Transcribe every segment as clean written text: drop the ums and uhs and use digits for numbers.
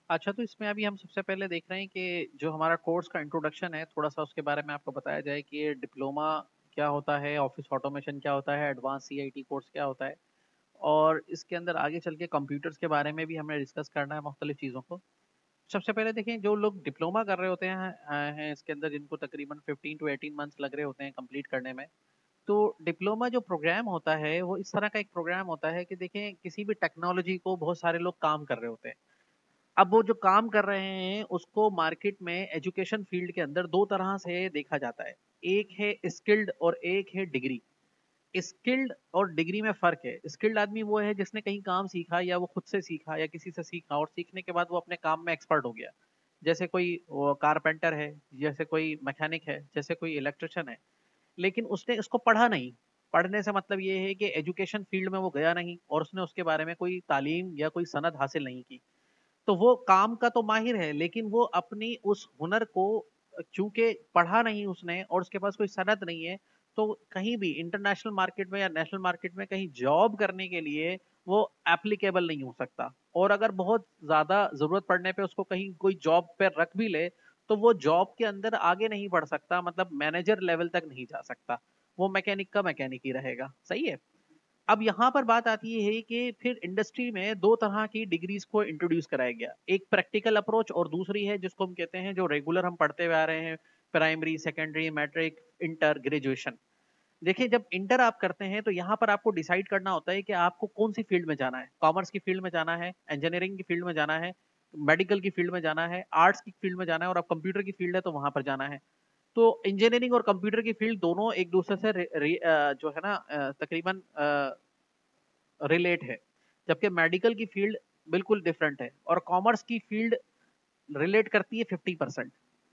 अच्छा, तो इसमें अभी हम सबसे पहले देख रहे हैं कि जो हमारा कोर्स का इंट्रोडक्शन है, थोड़ा सा उसके बारे में आपको बताया जाए कि ये डिप्लोमा क्या होता है, ऑफिस ऑटोमेशन क्या होता है, एडवांस सीआईटी कोर्स क्या होता है, और इसके अंदर आगे चल के कंप्यूटर्स के बारे में भी हमें डिस्कस करना है, मुख्तलिफ चीज़ों को। सबसे पहले देखें, जो लोग डिप्लोमा कर रहे होते हैं इसके अंदर, जिनको तकरीबन 15 to 18 मंथ्स लग रहे होते हैं कंप्लीट करने में। तो डिप्लोमा जो प्रोग्राम होता है वो इस तरह का एक प्रोग्राम होता है कि देखें, किसी भी टेक्नोलॉजी को बहुत सारे लोग काम कर रहे होते हैं। अब वो जो काम कर रहे हैं उसको मार्केट में एजुकेशन फील्ड के अंदर दो तरह से देखा जाता है। एक है स्किल्ड और एक है डिग्री। स्किल्ड और डिग्री में फ़र्क है। स्किल्ड आदमी वो है जिसने कहीं काम सीखा, या वो खुद से सीखा या किसी से सीखा, और सीखने के बाद वो अपने काम में एक्सपर्ट हो गया। जैसे कोई कारपेंटर है, जैसे कोई मैकेनिक है, जैसे कोई इलेक्ट्रिशियन है। लेकिन उसने उसको पढ़ा नहीं। पढ़ने से मतलब ये है कि एजुकेशन फील्ड में वो गया नहीं और उसने उसके बारे में कोई तालीम या कोई सनद हासिल नहीं की। तो वो काम का तो माहिर है, लेकिन वो अपनी उस हुनर को, चूंकि पढ़ा नहीं उसने और उसके पास कोई सनद नहीं है, तो कहीं भी इंटरनेशनल मार्केट में या नेशनल मार्केट में कहीं जॉब करने के लिए वो एप्लीकेबल नहीं हो सकता। और अगर बहुत ज्यादा जरूरत पड़ने पे उसको कहीं कोई जॉब पे रख भी ले, तो वो जॉब के अंदर आगे नहीं बढ़ सकता, मतलब मैनेजर लेवल तक नहीं जा सकता। वो मैकेनिक का मैकेनिक ही रहेगा। सही है। अब यहाँ पर बात आती है कि फिर इंडस्ट्री में दो तरह की डिग्रीज को इंट्रोड्यूस कराया गया। एक प्रैक्टिकल अप्रोच और दूसरी है जिसको हम कहते हैं, जो रेगुलर हम पढ़ते हुए आ रहे हैं, primary, secondary, matric, inter, graduation. देखिए, जब इंटर आप करते हैं तो यहाँ पर आपको डिसाइड करना होता है कि आपको कौन सी फील्ड में जाना है। कॉमर्स की फील्ड में जाना है, इंजीनियरिंग की फील्ड में जाना है, मेडिकल की फील्ड में जाना है, आर्ट्स की फील्ड में जाना है, और अब कंप्यूटर की फील्ड है तो वहां पर जाना है। तो इंजीनियरिंग और कंप्यूटर की फील्ड दोनों एक दूसरे से जो है ना, तकरीबन रिलेट है। जबकि मेडिकल की फील्ड बिल्कुल डिफरेंट है, और कॉमर्स की फील्ड रिलेट करती है 50%।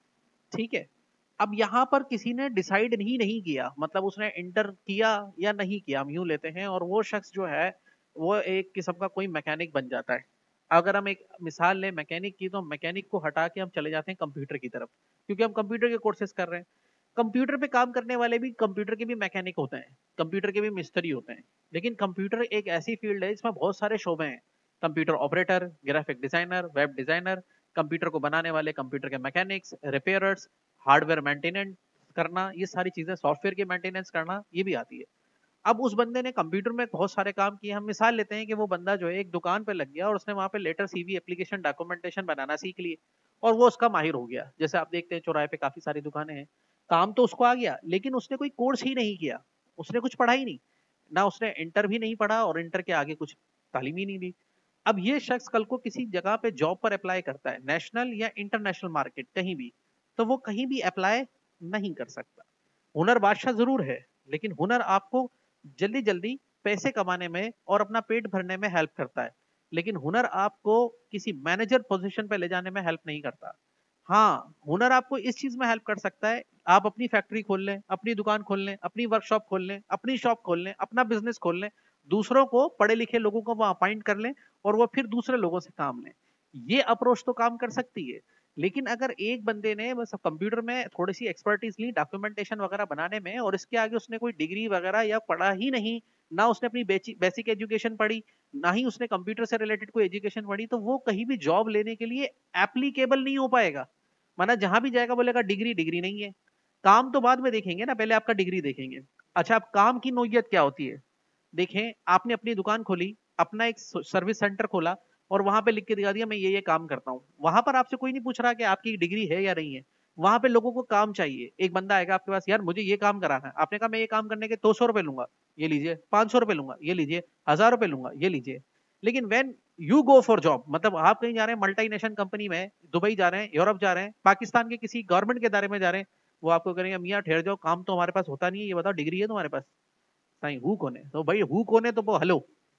ठीक है। अब यहाँ पर किसी ने डिसाइड नहीं किया, मतलब उसने इंटर किया या नहीं किया, हम यूं लेते हैं, और वो शख्स जो है वो एक किस्म का कोई मैकेनिक बन जाता है। अगर हम एक मिसाल लें मैकेनिक की, तो मैकेनिक को हटा के हम चले जाते हैं कंप्यूटर की तरफ, क्योंकि हम कंप्यूटर के कोर्सेज कर रहे हैं। कंप्यूटर पे काम करने वाले भी कंप्यूटर के भी मैकेनिक होते हैं, कंप्यूटर के भी मिस्त्री होते हैं। लेकिन कंप्यूटर एक ऐसी फील्ड है जिसमें बहुत सारे शोबे हैं। Computer operator, graphic designer, web designer, computer को बनाने वाले कंप्यूटर के मैकेनिक्स, रिपेयरर्स, हार्डवेयर मेंटेनेंस करना, ये सारी चीजें, सॉफ्टवेयर की मेंटेनेंस करना, ये भी आती है। अब उस बंदे ने कंप्यूटर में बहुत सारे काम किए। हम मिसाल लेते हैं कि वो बंदा जो है एक दुकान पे लग गया और उसने वहां पे लेटर, सीवी, एप्लीकेशन, डॉक्यूमेंटेशन बनाना सीख लिए, और वो उसका माहिर हो गया। जैसे आप देखते हैं चौराहे पे काफी सारी दुकानें हैं, काम तो उसको आ गया, लेकिन उसने कोई कोर्स ही नहीं किया। उसने कुछ पढ़ा ही नहीं, ना उसने इंटर भी नहीं पढ़ा और इंटर के आगे कुछ तालीम ही नहीं ली। अब ये शख्स कल को किसी जगह पे जॉब पर अप्लाई करता है, नेशनल या इंटरनेशनल मार्केट कहीं भी, तो वो कहीं भी अप्लाई नहीं कर सकता। हुनर बादशाह जरूर है, लेकिन हुनर आपको जल्दी जल्दी पैसे कमाने में और अपना पेट भरने में हेल्प करता है, लेकिन हुनर आपको किसी मैनेजर पोजीशन पे ले जाने में हेल्प नहीं करता। हाँ, हुनर आपको इस चीज में हेल्प कर सकता है, आप अपनी फैक्ट्री खोल लें, अपनी दुकान खोल लें, अपनी वर्कशॉप खोल लें, अपनी शॉप खोल लें, अपना बिजनेस खोल लें, दूसरों को, पढ़े लिखे लोगों को वो अपॉइंट कर लें, और वो फिर दूसरे लोगों से काम लें। ये अप्रोच तो काम कर सकती है। लेकिन अगर एक बंदे ने बस कंप्यूटर में थोड़ी सी एक्सपर्टीज ली डॉक्यूमेंटेशन वगैरह बनाने में, और इसके आगे उसने कोई डिग्री वगैरह या पढ़ा ही नहीं, ना उसने अपनी बेसिक एजुकेशन पढ़ी, ना ही उसने कंप्यूटर से रिलेटेड कोई एजुकेशन पढ़ी, तो वो कहीं भी जॉब लेने के लिए एप्लीकेबल नहीं हो पाएगा। माना जहां भी जाएगा बोलेगा डिग्री डिग्री नहीं है। काम तो बाद में देखेंगे ना, पहले आपका डिग्री देखेंगे। अच्छा, अब काम की नोयत क्या होती है? देखें, आपने अपनी दुकान खोली, अपना एक सर्विस सेंटर खोला, और वहां पे लिख के दिखा दिया मैं ये काम करता हूँ। वहां पर आपसे कोई नहीं पूछ रहा कि आपकी डिग्री है या नहीं है। वहां पे लोगों को काम चाहिए। एक बंदा आएगा आपके पास, यार मुझे ये काम कराना है। आपने कहा मैं ये काम करने के 200 रुपए लूंगा, ये लीजिए। 500 रुपए लूंगा, ये लीजिए। 1000 रुपए लूंगा, ये लीजिए। लेकिन when you go for job, मतलब आप कहीं जा रहे हैं मल्टीनेशनल कंपनी में, दुबई जा रहे हैं, यूरोप जा रहे हैं, पाकिस्तान के किसी गवर्नमेंट के दायरे में जा रहे हैं, वो आपको करेंगे मियाँ ठहर जाओ, काम तो हमारे पास होता नहीं है, ये बताओ डिग्री है तुम्हारे पास? साईं हु कौन है? तो भाई हु कौन है तो वो हेलो,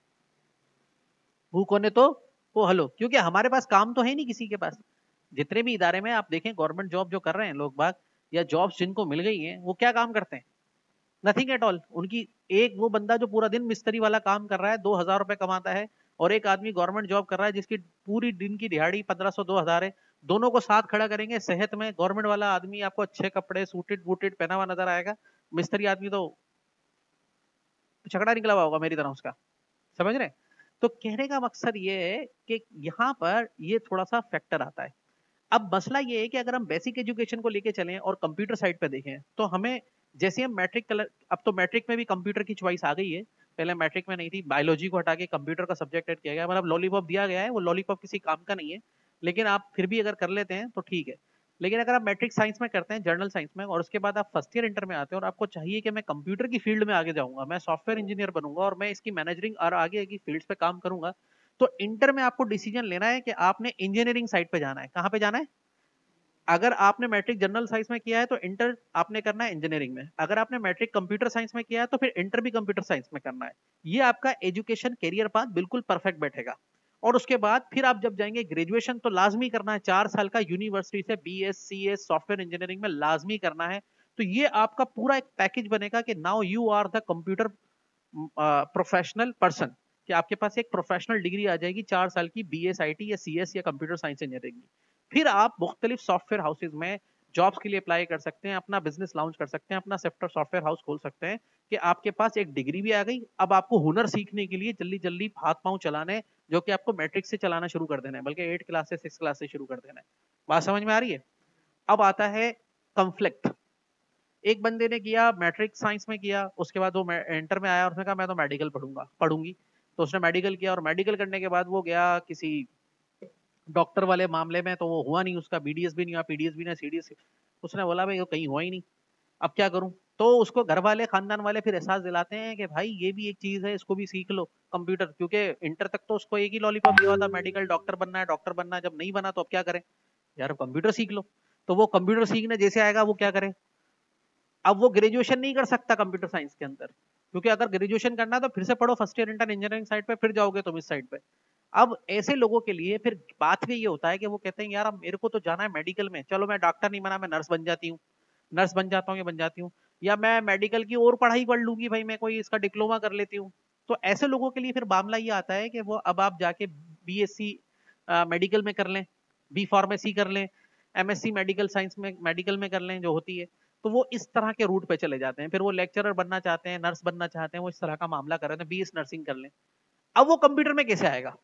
हु कौन है तो वो हेलो, क्योंकि हमारे पास काम तो है नहीं किसी के पास। जितने भी इदारे में आप देखें गवर्नमेंट जॉब जो कर रहे हैं लोग बाग, या जॉब्स जिनको मिल गई हैं, वो क्या काम करते हैं? नथिंग एट ऑल उनकी। एक वो बंदा जो पूरा दिन मिस्त्री वाला काम कर रहा है, 2000 रुपए कमाता है, और एक आदमी गवर्नमेंट जॉब कर रहा है जिसकी पूरी दिन की दिहाड़ी 1500 2000 है। दोनों को साथ खड़ा करेंगे सेहत में, गवर्नमेंट वाला आदमी आपको अच्छे कपड़े, सूटेड बूटेड पहना हुआ नजर आएगा। मिस्त्री आदमी तो झगड़ा निकला हुआ होगा मेरी तरह उसका। समझ रहे हैं? तो कहने का मकसद ये है कि यहाँ पर ये थोड़ा सा फैक्टर आता है। अब मसला ये है कि अगर हम बेसिक एजुकेशन को लेके चलें और कंप्यूटर साइड पे देखें तो हमें, जैसे हम मैट्रिक कलर, अब तो मैट्रिक में भी कंप्यूटर की चॉइस आ गई है, पहले मैट्रिक में नहीं थी, बायोलॉजी को हटा के कंप्यूटर का सब्जेक्ट ऐड किया गया, मतलब लॉलीपॉप दिया गया है, वो लॉलीपॉप किसी काम का नहीं है, लेकिन आप फिर भी अगर कर लेते हैं तो ठीक है। लेकिन अगर आप मैट्रिक साइंस में करते हैं, जर्नल साइंस में, और उसके बाद आप फर्स्ट ईयर इंटर में आते हैं और आपको चाहिए कि मैं कंप्यूटर की फील्ड में आगे जाऊंगा, मैं सॉफ्टवेयर इंजीनियर बनूंगा और मैं इसकी मैनेजरिंग और आगे की फील्ड्स पे काम करूंगा, तो इंटर में आपको डिसीजन लेना है कि आपने इंजीनियरिंग साइड पे जाना है। कहाँ पे जाना है? अगर आपने मैट्रिक जनरल साइंस में किया है तो इंटर आपने करना है इंजीनियरिंग में, अगर आपने मैट्रिक कंप्यूटर साइंस में किया है तो फिर इंटर भी कंप्यूटर साइंस में करना है। ये आपका एजुकेशन कैरियर पाथ बिल्कुल परफेक्ट बैठेगा। और उसके बाद फिर आप जब जाएंगे ग्रेजुएशन, तो लाजमी करना है 4 साल का यूनिवर्सिटी से BS CS सॉफ्टवेयर इंजीनियरिंग में लाजमी करना है। तो ये आपका पूरा एक पैकेज बनेगा कि now you are the computer professional person, कि आपके पास एक प्रोफेशनल डिग्री आ जाएगी 4 साल की BSIT या CS या कंप्यूटर साइंस इंजीनियरिंग की। फिर आप मुख्तलिफ सॉफ्टवेयर हाउसेज में जॉब्स के लिए अप्लाई कर सकते हैं, अपना बिजनेस लॉन्च कर सकते हैं, अपना सॉफ्टवेयर हाउस खोल सकते हैं, कि आपके पास एक डिग्री भी आ गई। अब आपको हुनर सीखने के लिए जल्दी जल्दी हाथ पांव चलाने, जो कि आपको मैट्रिक से चलाना शुरू कर देना है, बल्कि 8 क्लास से 6 क्लास से शुरू कर देना है। बात समझ में आ रही है? अब आता है कंफ्लिक्ट। एक बंदे ने किया मैट्रिक साइंस में किया, उसके बाद वो इंटर में आया और उसने कहा मैं तो मेडिकल पढ़ूंगी, तो उसने मेडिकल किया, और मेडिकल करने के बाद वो गया किसी डॉक्टर वाले मामले में, तो वो हुआ नहीं उसका, BDS भी नहीं हुआ, PDS भी नहीं, CDS। उसने बोला भाई वो कहीं हुआ ही नहीं, अब क्या करूं? तो उसको घर वाले, खानदान वाले फिर एहसास दिलाते हैं कि भाई ये भी एक चीज है, इसको भी सीख लो कंप्यूटर, क्योंकि इंटर तक तो उसको एक ही लॉलीपॉप दिया था, मेडिकल डॉक्टर बनना है, डॉक्टर बनना है, जब नहीं बना तो अब क्या करें? यार कंप्यूटर सीख लो। तो वो कंप्यूटर सीखने जैसे आएगा वो क्या करे? अब वो ग्रेजुएशन नहीं कर सकता कंप्यूटर साइंस के अंदर, क्योंकि अगर ग्रेजुएशन करना है तो फिर से पढ़ो first year inter engineering side पे, फिर जाओगे तुम इस साइड पे। अब ऐसे लोगों के लिए फिर बात भी ये होता है कि वो कहते हैं यार अब मेरे को तो जाना है मेडिकल में, चलो मैं डॉक्टर नहीं बना, मैं नर्स बन जाती हूँ, नर्स बन जाता हूँ या बन जाती हूँ, या मैं मेडिकल की और पढ़ाई पढ़ लूंगी भाई, मैं कोई इसका डिप्लोमा कर लेती हूँ। तो ऐसे लोगों के लिए फिर मामला ये आता है कि वो अब आप जाके BSc मेडिकल में कर लें, B Pharmacy कर लें, MSc मेडिकल साइंस में मेडिकल में कर लें जो होती है। तो वो इस तरह के रूट पे चले जाते हैं, फिर वो लेक्चरर बनना चाहते हैं, नर्स बनना चाहते हैं, वो इस तरह का मामला कर रहे हैं, BS नर्सिंग कर लें। अब वो कंप्यूटर में कैसे आएगा?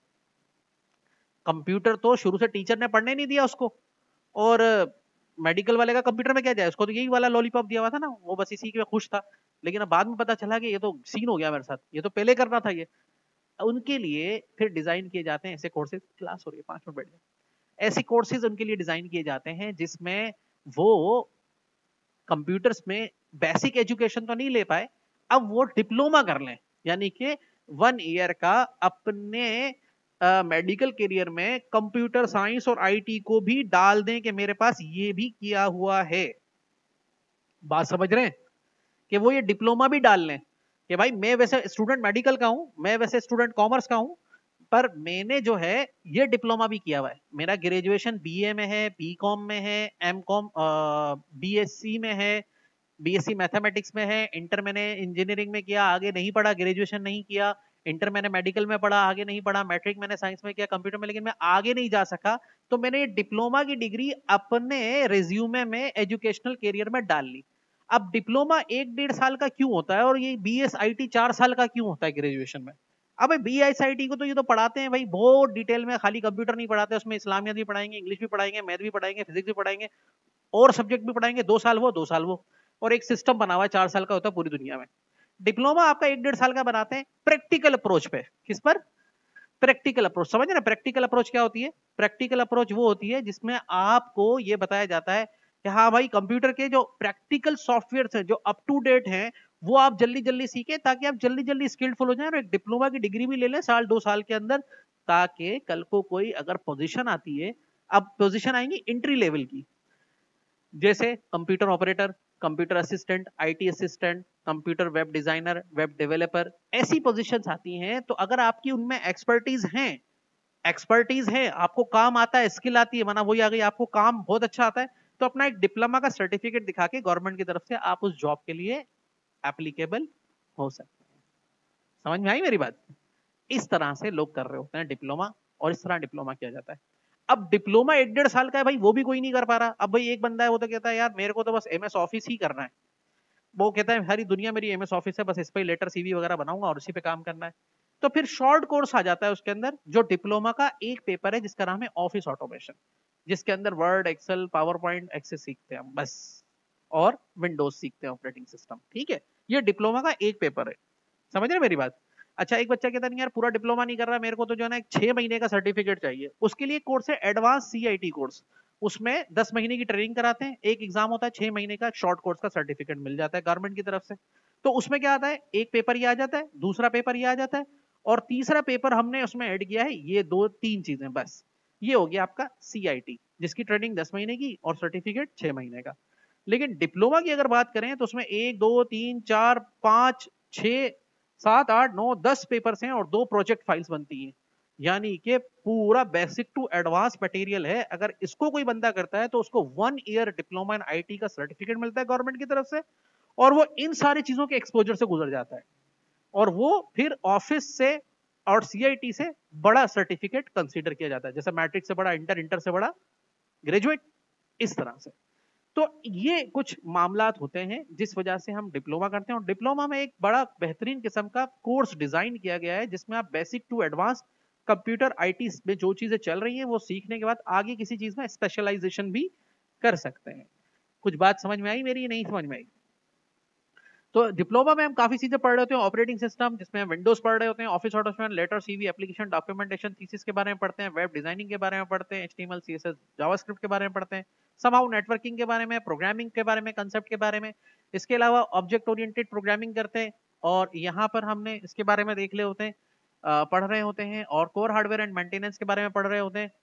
कंप्यूटर तो शुरू से टीचर ने पढ़ने नहीं दिया उसको, और मेडिकल वाले का कंप्यूटर में क्या जाए, उसको तो यही वाला लॉलीपॉप दिया हुआ था ना, वो बस इसी के खुश था। लेकिन अब बाद में पता चला कि ये तो सीन हो गया मेरे साथ, ये तो पहले करना था ये। उनके लिए फिर डिजाइन किए जाते हैं ऐसे कोर्सेज, क्लास हो रही है 5 मिनट बैठ जाए, ऐसे कोर्सेज उनके लिए डिजाइन किए जाते हैं जिसमें वो कंप्यूटर्स में बेसिक एजुकेशन तो नहीं ले पाए, अब वो डिप्लोमा कर लें, यानी कि 1 ईयर का अपने मेडिकल करियर में कंप्यूटर साइंस और IT को भी डाल दें कि मेरे पास ये भी किया हुआ है। बात समझ रहे हैं? कि वो ये डिप्लोमा भी डाल लें कि भाई मैं वैसे स्टूडेंट मेडिकल का हूं, मैं वैसे स्टूडेंट कॉमर्स का हूं, पर मैंने जो है ये डिप्लोमा भी किया हुआ है, मेरा ग्रेजुएशन BA में है, BCom में है, MCom BSc में है, BSc मैथमेटिक्स में है, इंटर मैंने इंजीनियरिंग में किया, आगे नहीं पढ़ा, ग्रेजुएशन नहीं किया, इंटर मैंने मेडिकल में पढ़ा, आगे नहीं पढ़ा, मैट्रिक मैंने साइंस में किया, कंप्यूटर में, लेकिन मैं आगे नहीं जा सका, तो मैंने ये डिप्लोमा की डिग्री अपने रिज्यूमे में एजुकेशनल करियर में डाल ली। अब डिप्लोमा 1-1.5 साल का क्यों होता है और ये BSIT 4 साल का क्यों होता है ग्रेजुएशन में? अब BSIT को तो ये तो पढ़ाते हैं भाई बहुत डिटेल में, खाली कंप्यूटर नहीं पढ़ाते, उसमें इस्लामियत भी पढ़ाएंगे, इंग्लिश भी पढ़ाएंगे, मैथ भी पढ़ाएंगे, फिजिक्स भी पढ़ाएंगे, और सब्जेक्ट भी पढ़ाएंगे, 2 साल वो 2 साल वो, और एक सिस्टम बना हुआ है 4 साल का होता है पूरी दुनिया में। डिप्लोमा आपका 1-1.5 साल का बनाते हैं प्रैक्टिकल अप्रोच पे। किस पर? Practical approach. समझ रहे हैं प्रैक्टिकल अप्रोच क्या होती है? प्रैक्टिकल अप्रोच वो होती है जिसमें आपको ये बताया जाता है कि हाँ भाई कंप्यूटर के जो प्रैक्टिकल सॉफ्टवेयर हैं जो अप टू डेट हैं वो आप जल्दी जल्दी सीखें, ताकि आप जल्दी जल्दी स्किल्डफुल हो जाएं और एक डिप्लोमा की डिग्री भी ले लें 1-2 साल के अंदर, ताकि कल को कोई अगर पोजीशन आती है, अब पोजीशन आएंगी एंट्री लेवल की, जैसे computer operator, computer assistant, IT assistant, computer web designer, web developer, ऐसी पोजीशंस आती हैं। तो अगर आपकी उनमें एक्सपर्टीज है, आपको काम आता है, स्किल आती है, माना वही आ गई, आपको काम बहुत अच्छा आता है, तो अपना एक डिप्लोमा का सर्टिफिकेट दिखा के गवर्नमेंट की तरफ से आप उस जॉब के लिए एप्लीकेबल हो सकते हैं। समझ में आई मेरी बात? इस तरह से लोग कर रहे होते हैं डिप्लोमा, और इस तरह डिप्लोमा किया जाता है। अब डिप्लोमा 1-1.5 साल का है भाई, वो भी कोई नहीं कर पा रहा। अब भाई एक बंदा है वो तो कहता है यार मेरे को तो बस MS ऑफिस ही करना है, वो कहता है सारी दुनिया मेरी MS ऑफिस है, बस इस पे लेटर CV वगैरह बनाऊंगा और उसी पे काम करना है। तो फिर शॉर्ट कोर्स आ जाता है उसके अंदर, जो डिप्लोमा का एक पेपर है जिसका नाम है ऑफिस ऑटोमेशन, जिसके अंदर Word, Excel, PowerPoint, Access सीखते हैं हम बस, और विंडोज सीखते हैं ऑपरेटिंग सिस्टम। ठीक है, ये डिप्लोमा का एक पेपर है। समझ रहे मेरी बात? अच्छा, एक बच्चा कहता नहीं यार पूरा डिप्लोमा नहीं कर रहा, मेरे को तो जो है ना एक 6 महीने का सर्टिफिकेट चाहिए। उसके लिए कोर्स है एडवांस सीआईटी कोर्स, उसमें 10 महीने की ट्रेनिंग कराते हैं, एक एग्जाम होता है, 6 महीने का शॉर्ट कोर्स का सर्टिफिकेट मिल जाता है गवर्नमेंट की तरफ से। तो उसमें क्या आता है, एक पेपर ये आ जाता है, दूसरा पेपर ये आ जाता है, और तीसरा पेपर हमने उसमें ऐड किया है ये 2-3 चीजें बस। ये हो गया आपका सीआईटी, जिसकी ट्रेनिंग 10 महीने की और सर्टिफिकेट 6 महीने का। लेकिन डिप्लोमा की अगर बात करें तो उसमें 1, 2, 3, 4, 5, 6, 7, 8, 9, 10 पेपर्स हैं और 2 प्रोजेक्ट फाइल्स बनती हैं। यानी कि पूरा बेसिक टू एडवांस मटेरियल है। अगर इसको कोई बंदा करता है तो उसको 1 ईयर डिप्लोमा इन आईटी का सर्टिफिकेट मिलता है गवर्नमेंट की तरफ से, और वो इन सारी चीजों के एक्सपोजर से गुजर जाता है, और वो फिर ऑफिस से और सीआईटी से बड़ा सर्टिफिकेट कंसीडर किया जाता है, जैसे मैट्रिक से बड़ा इंटर, इंटर से बड़ा ग्रेजुएट, इस तरह से। तो ये कुछ मामलात होते हैं जिस वजह से हम डिप्लोमा करते हैं, और डिप्लोमा में एक बड़ा बेहतरीन किस्म का कोर्स डिजाइन किया गया है जिसमें आप basic to advance computer IT में जो चीजें चल रही हैं वो सीखने के बाद आगे किसी चीज में स्पेशलाइजेशन भी कर सकते हैं। कुछ बात समझ में आई मेरी, नहीं समझ में आई? तो डिप्लोमा में हम काफी चीजें पढ़ रहे होते हैं, ऑपरेटिंग सिस्टम जिसमें हम विंडोज पढ़ रहे होते हैं, office automation, letter, CV, application, documentation, thesis के बारे में पढ़ते हैं, वेब डिजाइनिंग के बारे में पढ़ते हैं, एचटीएमएल, सीएसएस, जावास्क्रिप्ट के बारे में पढ़ते हैं, समहाउ नेटवर्किंग के बारे में, प्रोग्रामिंग के बारे में, कंसेप्ट के बारे में। इसके अलावा ऑब्जेक्ट ओरिएंटेड प्रोग्रामिंग करते हैं, और यहाँ पर हमने इसके बारे में देख ले होते हैं, पढ़ रहे होते हैं, और कोर हार्डवेयर एंड मेंटेनेंस के बारे में पढ़ रहे होते हैं।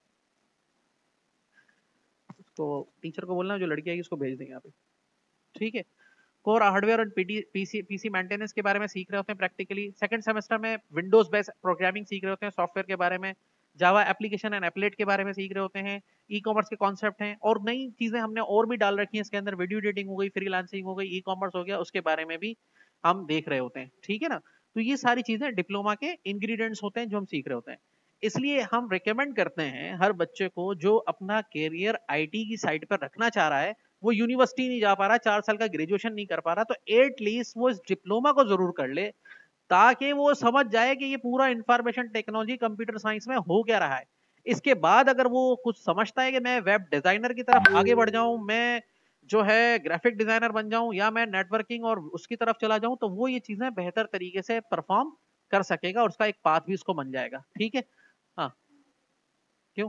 तो टीचर को बोलना जो लड़की आएगी उसको भेज देंगे यहाँ पे, ठीक है। कोर हार्डवेयर और पीसी मेंटेनेंस के बारे में सीख रहे होते हैं प्रैक्टिकली। सेकंड सेमेस्टर में विंडोज बेस्ड प्रोग्रामिंग सीख रहे होते हैं, सॉफ्टवेयर के बारे में, जावा एप्लीकेशन एंड एप्लेट के बारे में सीख रहे होते हैं, ई कॉमर्स के कॉन्सेप्ट हैं, और नई चीजें हमने और भी डाल रखी हैं इसके अंदर, वीडियो एडिटिंग हो गई, फ्रीलांसिंग हो गई, ई कॉमर्स हो गया, उसके बारे में भी हम देख रहे होते हैं। ठीक है ना? तो ये सारी चीजें डिप्लोमा के इंग्रेडिएंट्स होते हैं जो हम सीख रहे होते हैं। इसलिए हम रिकमेंड करते हैं हर बच्चे को जो अपना कैरियर आईटी की साइड पर रखना चाह रहा है, वो यूनिवर्सिटी नहीं जा पा रहा, 4 साल का ग्रेजुएशन नहीं कर पा रहा, तो एटलीस्ट वो इस डिप्लोमा को जरूर कर ले, ताकि वो समझ जाए कि ये पूरा इंफॉर्मेशन टेक्नोलॉजी कंप्यूटर साइंस में हो क्या रहा है। इसके बाद अगर वो कुछ समझता है कि मैं वेब डिजाइनर की तरफ आगे बढ़ जाऊं, मैं जो है ग्राफिक डिजाइनर बन जाऊं, या मैं नेटवर्किंग और उसकी तरफ चला जाऊं, तो वो ये चीजें बेहतर तरीके से परफॉर्म कर सकेगा, और उसका एक पाथ भी उसको बन जाएगा। ठीक है? हाँ, क्यों?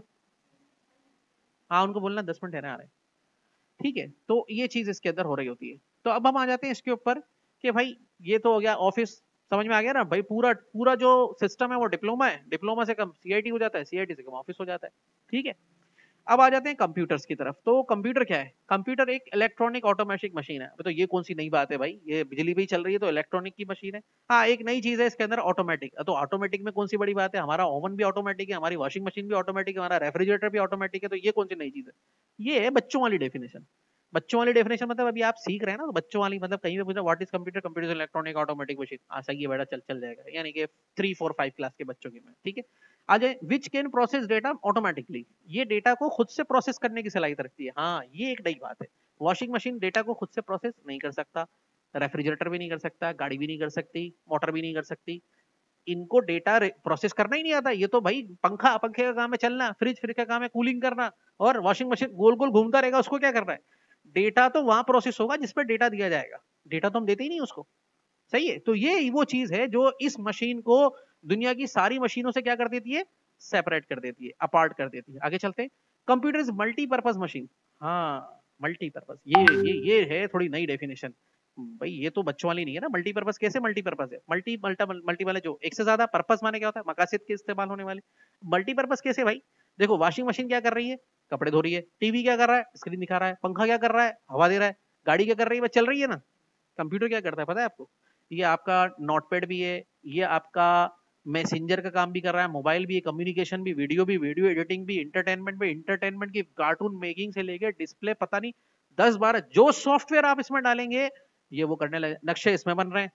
हाँ, उनको बोलना 10 मिनट है ना, आ रहे हैं। ठीक है, तो ये चीज इसके अंदर हो रही होती है। तो अब हम आ जाते हैं इसके ऊपर कि भाई ये तो हो गया ऑफिस, समझ में आ गया ना भाई, पूरा पूरा जो सिस्टम है वो डिप्लोमा है, डिप्लोमा से कम सीआईटी हो जाता है, सीआईटी से कम ऑफिस हो जाता है। ठीक है, अब आ जाते हैं कंप्यूटर्स की तरफ। तो कंप्यूटर क्या है? कंप्यूटर एक इलेक्ट्रॉनिक ऑटोमेटिक मशीन है। तो ये कौन सी नई बात है भाई, ये बिजली पे ही चल रही है तो इलेक्ट्रॉनिक की मशीन है। हाँ, एक नई चीज है इसके अंदर, ऑटोमेटिक। तो ऑटोमेटिक में कौन सी बड़ी बात है, हमारा ओवन भी ऑटोमेटिक है, हमारी वॉशिंग मशीन भी ऑटोमेटिक है, हमारा रेफ्रिजरेटर भी ऑटोमेटिक है, तो ये कौन सी नई चीज है? ये है बच्चों वाली डेफिनेशन। बच्चों वाली डेफिनेशन मतलब अभी आप सीख रहे हैं ना, तो बच्चों वाली मतलब कहीं पे पूछा what is computer, computer electronic automatic machine, सही है बेटा, चल चल जाएगा, यानी कि 3, 4, 5 क्लास के बच्चों की में। ठीक है, आ जाए which can process data automatically, ये डेटा को खुद से प्रोसेस करने की सलाहियत रखती है। हाँ, ये एक नई बात है। वॉशिंग मशीन डेटा को खुद से प्रोसेस नहीं कर सकता, रेफ्रिजरेटर भी नहीं कर सकता, गाड़ी भी नहीं कर सकती, मोटर भी नहीं कर सकती, इनको डेटा प्रोसेस करना ही नहीं आता। ये तो भाई पंखा, पंखे का काम है चलना, फ्रिज, फ्रिज का काम है कूलिंग करना, और वॉशिंग मशीन गोल गोल घूमता रहेगा, उसको क्या करना है? डेटा तो वहां प्रोसेस होगा जिसपे डेटा दिया जाएगा, डेटा तो हम देते ही नहीं उसको। सही है, तो ये वो चीज है जो इस मशीन को दुनिया की सारी मशीनों से क्या कर देती है, सेपरेट कर देती है, अपार्ट कर देती है। आगे चलते हैं, कंप्यूटर इज मल्टीपर्पज मशीन। हाँ, मल्टीपर्पज, ये है थोड़ी नई डेफिनेशन। भाई ये तो बच्चों वाली नहीं है ना, मल्टीपर्पज कैसे मल्टीपर्पज है? मल्टी वाले जो एक से ज्यादा, पर्पज माने क्या होता है, मकासद के इस्तेमाल होने वाले। मल्टीपर्पज कैसे भाई? देखो, वॉशिंग मशीन क्या कर रही है, कपड़े धो रही है, टीवी क्या कर रहा है, स्क्रीन दिखा रहा है, पंखा क्या कर रहा है, हवा दे रहा है, गाड़ी क्या कर रही है, बस चल रही है ना। कंप्यूटर क्या करता है पता है आपको? ये आपका नोटपैड भी है, ये आपका मैसेंजर का काम भी कर रहा है, मोबाइल भी, कम्युनिकेशन भी, वीडियो एडिटिंग भी, इंटरटेनमेंट भी, इंटरटेनमेंट की कार्टून मेकिंग से लेके डिस्प्ले, पता नहीं 10-12 जो सॉफ्टवेयर आप इसमें डालेंगे ये वो करने लगे। नक्शे इसमें बन रहे हैं,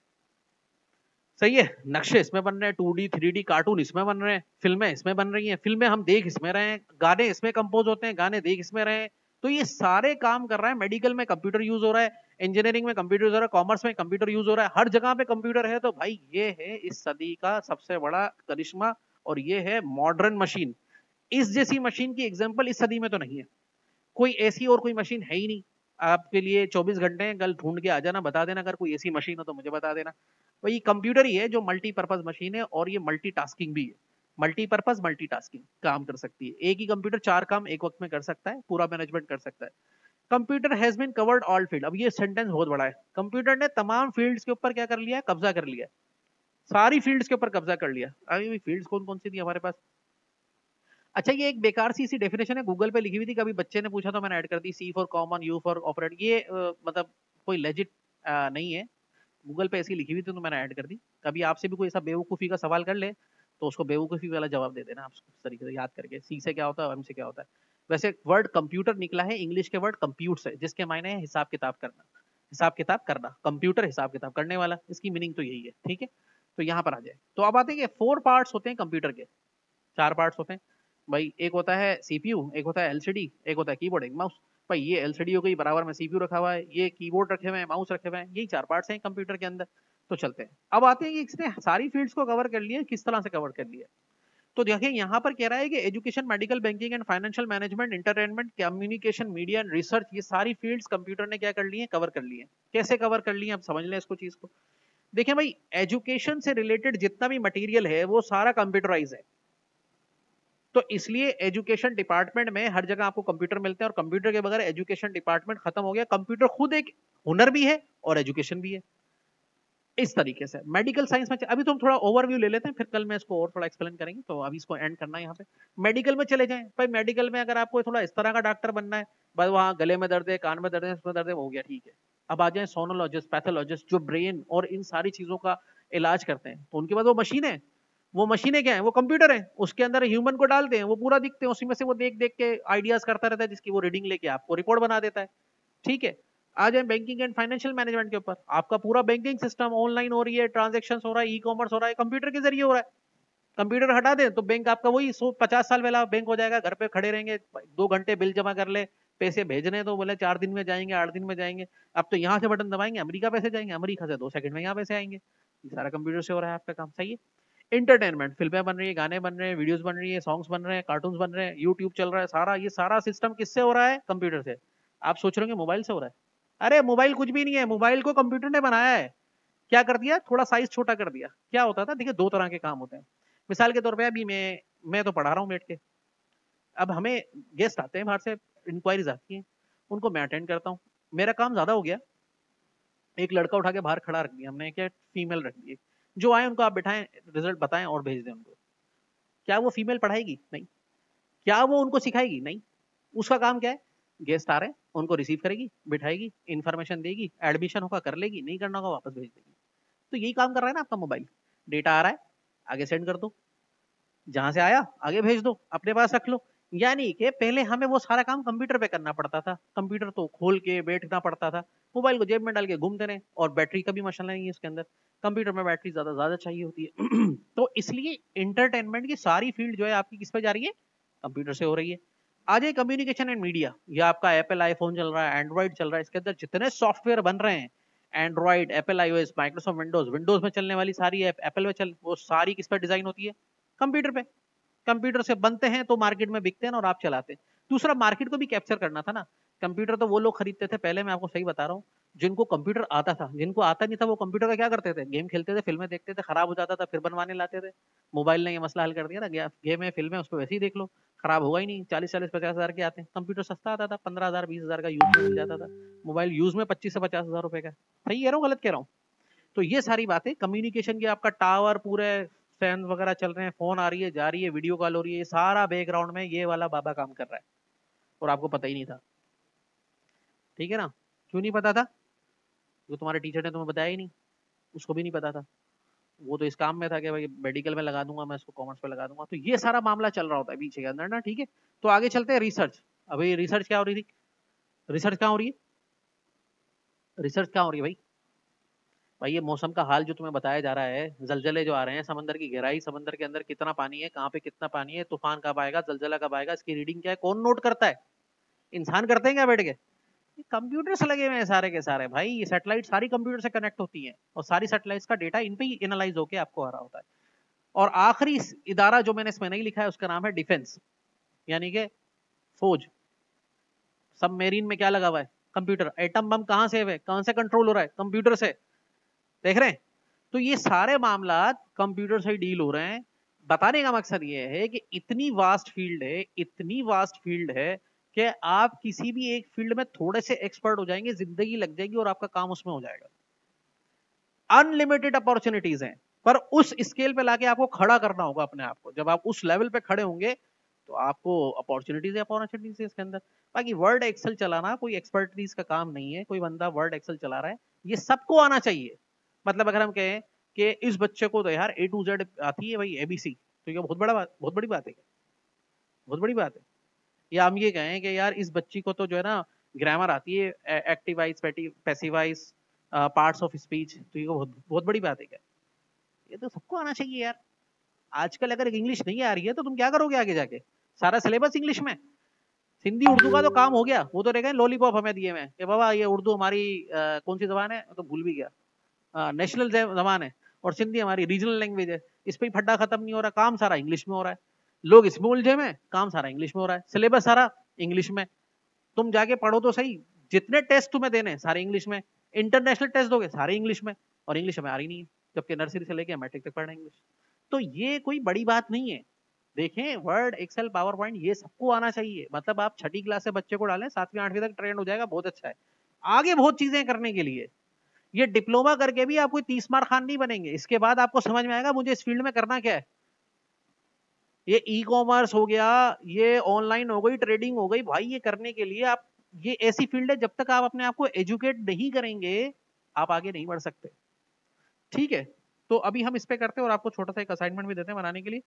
सही है, नक्शे इसमें बन रहे हैं, 2D 3D कार्टून इसमें बन रहे हैं, फिल्में इसमें बन रही हैं, फिल्में हम देख इसमें रहे हैं, गाने इसमें कंपोज होते हैं, गाने देख इसमें रहे हैं। तो ये सारे काम कर रहा है, मेडिकल में कंप्यूटर यूज हो रहा है, इंजीनियरिंग में कंप्यूटर यूज हो रहा है, कॉमर्स में कंप्यूटर यूज हो रहा है, हर जगह पे कंप्यूटर है। तो भाई ये है इस सदी का सबसे बड़ा करिश्मा, और ये है मॉडर्न मशीन। इस जैसी मशीन की एग्जांपल इस सदी में तो नहीं है, कोई ऐसी और कोई मशीन है ही नहीं। आपके लिए 24 घंटे हैं, कल ढूंढ के आ जाना, बता देना अगर कोई ऐसी मशीन हो तो मुझे बता देना। वही कंप्यूटर ही है जो मल्टीपर्पज मशीन है, और ये मल्टीटास्किंग भी है। मल्टीपर्पज मल्टीटास्किंग काम कर सकती है, एक ही कंप्यूटर 4 काम एक वक्त में कर सकता है, पूरा मैनेजमेंट कर सकता है। Computer has been covered all field. अब ये सेंटेंस बहुत बड़ा है। कंप्यूटर ने तमाम फील्ड्स के ऊपर क्या कर लिया है, कब्जा कर लिया। सारी फील्ड्स के ऊपर कब्जा कर लिया। अभी फील्ड्स कौन कौन सी थी हमारे पास? अच्छा, ये एक बेकार सी डेफिनेशन है, गूगल पे लिखी हुई थी, कभी बच्चे ने पूछा तो मैंने ऐड कर दी, C for common, U for operate. ये मतलब कोई लेजिट नहीं है, गूगल पे ऐसी लिखी हुई थी तो मैंने ऐड कर दी। कभी आपसे भी कोई ऐसा बेवकूफ़ी का सवाल कर ले तो उसको बेवकूफ़ी वाला जवाब दे देना आप, इस तरीके से याद करके, सी से क्या होता है, एम से क्या होता है। वैसे वर्ड कंप्यूटर निकला है इंग्लिश के वर्ड कंप्यूट से, जिसके मायने है हिसाब किताब करना। हिसाब किताब करना, कंप्यूटर हिसाब किताब करने वाला, इसकी मीनिंग तो यही है। ठीक है, तो यहाँ पर आ जाए तो अब आते हैं कि 4 पार्ट्स होते हैं कंप्यूटर के, 4 पार्ट्स होते हैं भाई। एक होता है सीपीयू, एक होता है एलसीडी, एक होता है कीबोर्ड, एक माउस। भाई ये एलसीडी हो गई, बराबर में सीपीयू रखा हुआ है, ये कीबोर्ड रखे हुए हैं, माउस रखे हुए हैं, यही 4 पार्ट्स हैं कंप्यूटर के अंदर। तो चलते हैं, अब आते हैं कि इसने सारी फील्ड्स को कवर कर लिया, किस तरह से कवर कर लिया। तो देखिए यहाँ पर कह रहा है कि education, medical, banking and financial management, entertainment, communication, media and research, ये सारी फील्ड्स कंप्यूटर ने क्या कर ली है, कवर कर ली है। कैसे कवर कर ली है, अब समझ लें इसको, चीज को देखिए भाई। एजुकेशन से रिलेटेड जितना भी मटेरियल है वो सारा कंप्यूटराइज है, तो इसलिए एजुकेशन डिपार्टमेंट में हर जगह आपको कंप्यूटर मिलते हैं, और कंप्यूटर के बगैर एजुकेशन डिपार्टमेंट खत्म हो गया। कंप्यूटर खुद एक हुनर भी है और एजुकेशन भी है, इस तरीके से। मेडिकल साइंस में अभी तो हम थोड़ा ओवरव्यू ले लेते हैं, फिर कल मैं इसको और थोड़ा एक्सप्लेन करेंगे, तो अभी इसको एंड करना है यहाँ पे। मेडिकल में चले जाएं भाई, मेडिकल में अगर आपको थोड़ा इस तरह का डॉक्टर बनना है, बस वहाँ गले में दर्द है, कान में दर्द है, उसमें दर्द है, हो गया, ठीक है। अब आ जाए सोनोलॉजिस्ट, पैथोलॉजिस्ट, जो ब्रेन और इन सारी चीजों का इलाज करते हैं, तो उनके पास वो मशीन है। वो मशीनें क्या है, वो कंप्यूटर है, उसके अंदर ह्यूमन को डालते हैं, वो पूरा दिखते हैं, उसी में से वो देख देख के आइडियाज करता रहता है, जिसकी वो रीडिंग लेके आपको रिपोर्ट बना देता है। ठीक है, आ जाए बैंकिंग एंड फाइनेंशियल मैनेजमेंट के ऊपर, आपका पूरा बैंकिंग सिस्टम ऑनलाइन हो रही है, ट्रांजेक्शन हो रहा है, ई कॉमर्स हो रहा है, कंप्यूटर के जरिए हो रहा है। कंप्यूटर हटा दें तो बैंक आपका वही 150 साल वाला बैंक हो जाएगा, घर पे खड़े रहेंगे, 2 घंटे बिल जमा कर ले, पैसे भेजने तो बोले 4 दिन में जाएंगे, 8 दिन में जाएंगे। अब तो यहाँ से बटन दबाएंगे, अमेरिका पैसे जाएंगे, अमेरिका से 2 सेकंड में यहाँ पैसे आएंगे। ये सारा कंप्यूटर से हो रहा है आपका काम, सही है। इंटरटेनमेंट, फिल्में बन रही है, गाने बन रहे हैं, वीडियोस बन रही है, सॉन्ग्स बन रहे हैं, कार्टून बन रहे हैं, यूट्यूब चल रहा है, सारा ये सारा सिस्टम किससे हो रहा है, कंप्यूटर से। आप सोच रहे होंगे मोबाइल से हो रहा है, अरे मोबाइल कुछ भी नहीं है, मोबाइल को कंप्यूटर ने बनाया है। क्या कर दिया, थोड़ा साइज छोटा कर दिया। क्या होता था, देखिए 2 तरह के काम होते हैं। मिसाल के तौर पे अभी मैं तो पढ़ा रहा हूँ बैठ के, अब हमें गेस्ट आते हैं बाहर से, इंक्वायरीज आती हैं, उनको मैं अटेंड करता हूँ। मेरा काम ज्यादा हो गया, एक लड़का उठा के बाहर खड़ा रख दिया हमने, क्या फीमेल रख दी। जो आए उनको आप बिठाएं, रिजल्ट बताएं और भेज दें उनको। क्या वो फीमेल पढ़ाएगी? नहीं। क्या वो उनको सिखाएगी? नहीं। उसका काम क्या है, गेस्ट आ रहे हैं उनको रिसीव करेगी, बिठाएगी, इन्फॉर्मेशन देगी, एडमिशन होगा कर लेगी, नहीं करना होगा वापस भेज देगी। तो यही काम कर रहा है ना आपका मोबाइल। डेटा आ रहा है, आगे सेंड कर दो, जहां से आया आगे भेज दो, अपने पास रख लो। यानी कि पहले हमें वो सारा काम कंप्यूटर पे करना पड़ता था, कंप्यूटर तो खोल के बैठना पड़ता था, मोबाइल को जेब में डाल के घूमते रहे, और बैटरी का भी मसला नहीं है इसके अंदर, कंप्यूटर में बैटरी ज्यादा ज्यादा चाहिए होती है। तो इसलिए इंटरटेनमेंट की सारी फील्ड जो है आपकी किस पे जा रही है, कंप्यूटर से हो रही है। आ जाए कम्युनिकेशन एंड मीडिया, ये आपका एप्पल आईफोन चल रहा है, एंड्रॉइड चल रहा है, इसके अंदर जितने सॉफ्टवेयर बन रहे हैं, Android, Apple iOS, Microsoft Windows, Windows में चलने वाली सारी ऐप एप्पल में चल, वो सारी किस पर डिजाइन होती है, कंप्यूटर पे। कंप्यूटर से बनते हैं तो मार्केट में बिकते हैं और आप चलाते हैं। दूसरा, मार्केट को भी कैप्चर करना था ना। कंप्यूटर तो वो लोग खरीदते थे पहले, मैं आपको सही बता रहा हूँ, जिनको कंप्यूटर आता था। जिनको आता नहीं था वो कंप्यूटर का क्या करते थे, गेम खेलते थे, फिल्में देखते थे, खराब हो जाता था फिर बनवाने लाते थे। मोबाइल ने ये मसला हल कर दिया ना, गेम है, फिल्म है, उसको वैसे ही देख लो, खराब होगा ही नहीं। 40-40-50 हजार के आते हैं, कंप्यूटर सस्ता आता था, 15,000-20,000 का यूज में मिल जाता था। मोबाइल यूज में 25 से 50 हजार रुपए का। सही कह रहा हूँ, गलत कह रहा हूँ? तो ये सारी बातें कम्युनिकेशन की, आपका टावर पूरे फैन वगैरह चल रहे हैं, फोन आ रही है जा रही है, वीडियो कॉल हो रही है, ये सारा बैकग्राउंड में ये वाला बाबा काम कर रहा है, और आपको पता ही नहीं था। ठीक है ना? क्यों नहीं पता था? जो तुम्हारे टीचर ने तुम्हें बताया ही नहीं, उसको भी नहीं पता था। वो तो इस काम में था कि भाई मेडिकल में लगा दूंगा मैं, इसको कॉमर्स में लगा दूंगा। तो ये सारा मामला चल रहा होता है पीछे के अंदर ना। ठीक है, तो आगे चलते हैं रिसर्च। अभी रिसर्च क्या हो रही थी, रिसर्च क्या हो रही है, रिसर्च क्या हो रही है भाई? भाई ये मौसम का हाल जो तुम्हें बताया जा रहा है, जलजले जो आ रहे हैं, समंदर की गहराई, समंदर के अंदर कितना पानी है, कहाँ पे कितना पानी है, तूफान कब आएगा, जलजला कब आएगा, इसकी रीडिंग क्या है, कौन नोट करता है? इंसान करते हैं क्या बैठ के? कंप्यूटर से लगे हुए हैं सारे के सारे भाई, ये सैटेलाइट सारी कंप्यूटर से कनेक्ट होती हैं और सारी सैटेलाइट्स का डेटा इन पे ही एनालाइज होके आपको आ रहा होता है। और आखिरी इदारा जो मैंने इसमें नहीं लिखा है उसका नाम है डिफेंस, यानी कि फौज। सबमेरीन में क्या लगा हुआ है? कंप्यूटर। एटम बम कहां से है, कहां से कंट्रोल हो रहा है? कंप्यूटर से। देख रहे हैं? तो ये सारे मामला कंप्यूटर से ही डील हो रहे हैं। बताने का मकसद ये है कि इतनी वास्ट फील्ड है, इतनी वास्ट फील्ड है कि आप किसी भी एक फील्ड में थोड़े से एक्सपर्ट हो जाएंगे, जिंदगी लग जाएगी और आपका काम उसमें हो जाएगा। अनलिमिटेड अपॉर्चुनिटीज हैं, पर उस स्केल पे लाके आपको खड़ा करना होगा अपने आप को। जब आप उस लेवल पे खड़े होंगे तो आपको अपॉर्चुनिटीज अपॉर्चुनिटीज है इसके अंदर। बाकी वर्ड एक्सेल चलाना कोई एक्सपर्टीज का काम नहीं है। कोई बंदा वर्ड एक्सेल चला रहा है, ये सबको आना चाहिए। मतलब अगर हम कहें कि इस बच्चे को तो यार A to Z आती है भाई, ABC, तो ये बहुत बड़ा बात, बहुत बड़ी बात है, बहुत बड़ी बात है। या हम ये कहें कि यार इस बच्ची को तो जो है ना ग्रामर आती है, active voice, passive voice, parts of speech, तो ये बहुत बहुत बड़ी बात है क्या? ये तो सबको आना चाहिए यार। आजकल अगर इंग्लिश नहीं आ रही है तो तुम क्या करोगे आगे जाके? सारा सिलेबस इंग्लिश में। हिंदी उर्दू का तो काम हो गया, वो तो रह गए लॉलीपॉप हमें दिए में कि बाबा ये उर्दू हमारी कौन सी जबान है, तो भूल भी गया, नेशनल जबान है, और सिंधी हमारी रीजनल लैंग्वेज है। इस पर फड्डा खत्म नहीं हो रहा, काम सारा इंग्लिश में हो रहा है। लोग इसमें उलझे में, काम सारा इंग्लिश में हो रहा है, सिलेबस सारा इंग्लिश में। तुम जाके पढ़ो तो सही, जितने टेस्ट तुम्हें देने सारे इंग्लिश में, इंटरनेशनल टेस्ट दोगे सारे इंग्लिश में, और इंग्लिश हमें आ रही नहीं है, जबकि नर्सरी से लेके मैट्रिक तक पढ़ना इंग्लिश। तो ये कोई बड़ी बात नहीं है। देखें, वर्ड, एक्सेल, पावर पॉइंट ये सबको आना चाहिए। मतलब आप छठी क्लास से बच्चे को डालें, 7वीं 8वीं तक ट्रेंड हो जाएगा, बहुत अच्छा है। आगे बहुत चीजें करने के लिए। ये डिप्लोमा करके भी आप कोई 30 मार खान नहीं बनेंगे। इसके बाद आपको समझ में आएगा मुझे इस फील्ड में करना क्या है। ये ई कॉमर्स हो गया, ये ऑनलाइन हो गई, ट्रेडिंग हो गई भाई, ये करने के लिए आप, ये ऐसी फील्ड है जब तक आप अपने आप को एजुकेट नहीं करेंगे आप आगे नहीं बढ़ सकते। ठीक है, तो अभी हम इस पे करते हैं और आपको छोटा सा एक असाइनमेंट भी देते हैं बनाने के लिए।